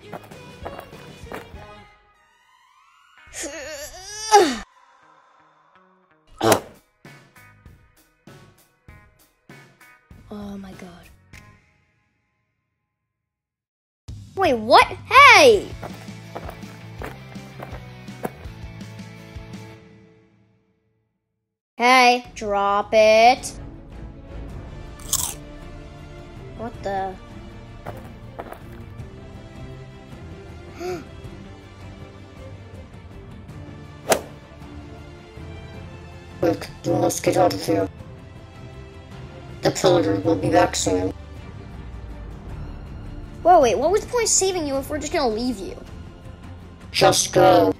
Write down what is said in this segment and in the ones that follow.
Oh my god. Wait, what? Hey! Hey, drop it. What the? Quick, you must get out of here. The pillager will be back soon. Whoa, wait, what was the point of saving you if we're just gonna leave you? Just go.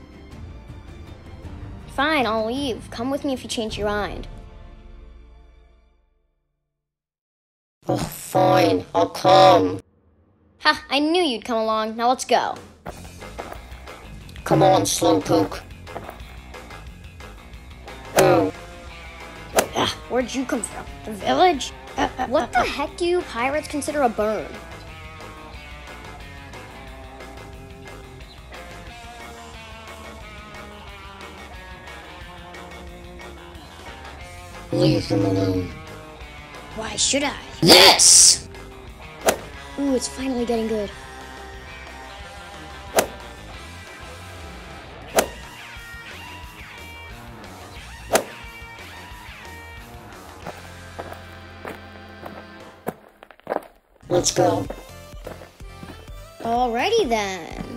Fine, I'll leave. Come with me if you change your mind. Oh, fine, I'll come. Ha, I knew you'd come along. Now let's go. Come on, Slowpoke. Oh. Where'd you come from? The village? What the heck do you pirates consider a burn? Leave them alone. Why should I? This! Ooh, it's finally getting good. Let's go. Alrighty then.